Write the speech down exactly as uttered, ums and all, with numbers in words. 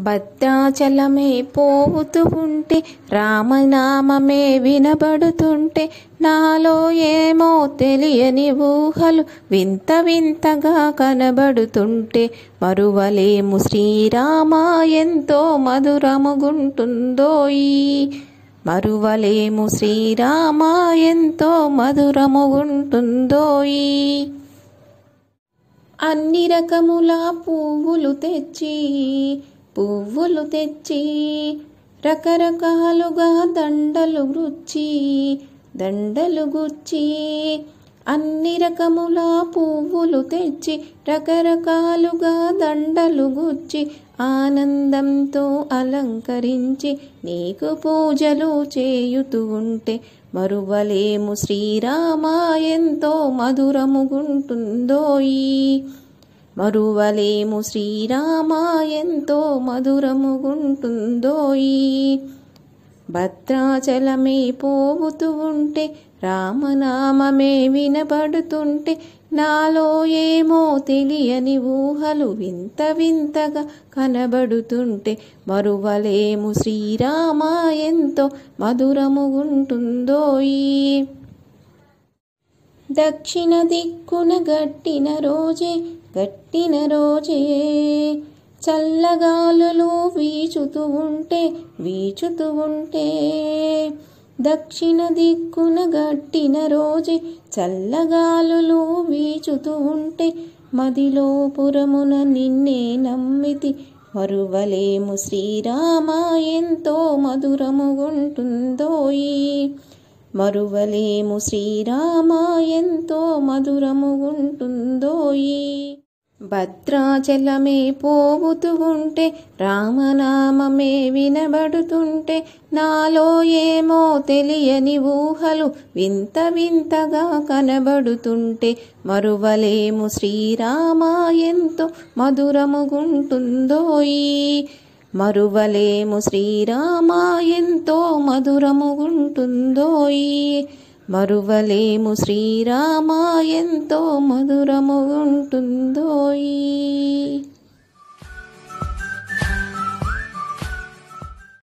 భద్రాచలమే పోవుతూ ఉంటే రామనామమే వినబడుతుంటే నాలో ఏమో తెలియని ఊహలు వింత వింతగా కనబడుతుంటే మరువలేము శ్రీరామ ఎంతో మధురముగుంటుందోయి మరువలేము శ్రీరామ ఎంతో మధురముగుంటుందోయి అన్ని రకముల పువ్వులు తెచ్చి పువ్వులు తెచ్చి రకరకాలుగా దండలు గుచ్చి దండలు గుచ్చి అన్ని రకముల పువ్వులు తెచ్చి రకరకాలుగా దండలు గుచ్చి ఆనందంతో అలంకరించి నీకు పూజలు చేయుతూ ఉంటే మరువలేము శ్రీరామ ఎంతో మధురముగుంటుందోయి మరువలేము శ్రీరామ ఎంతో మధురముగుంటుందోయి భద్రాచలమే పోవుతూ ఉంటే రామనామమే వినబడుతుంటే నాలో ఏమో తెలియని ఊహలు వింత వింతగా కనబడుతుంటే మరువలేము శ్రీరామ ఎంతో మధురముగుంటుందోయి దక్షిణ దిక్కున గట్టిన రోజే గట్టిన రోజే చల్లగాలులు వీచుతూ ఉంటే వీచుతూ ఉంటే దక్షిణ దిక్కున గట్టిన రోజే చల్లగాలులు వీచుతూ ఉంటే మదిలో పురమున నిన్నే నమ్మితి మరువలేము శ్రీరామ ఎంతో మధురముగుంటుందోయి మరువలేము శ్రీరామ ఎంతో మధురముగుంటుందోయి భద్రాచలమే పోవుతూ ఉంటే రామనామమే వినబడుతుంటే నాలో ఏమో తెలియని ఊహలు వింత వింతగా కనబడుతుంటే మరువలేము శ్రీరామ ఎంతో మధురముగుంటుందోయి మరువలేము శ్రీరామ ఎంతో మధురముగుంటుందోయి మరువలేము శ్రీరామ ఎంతో మధురముగుంటుందోయి।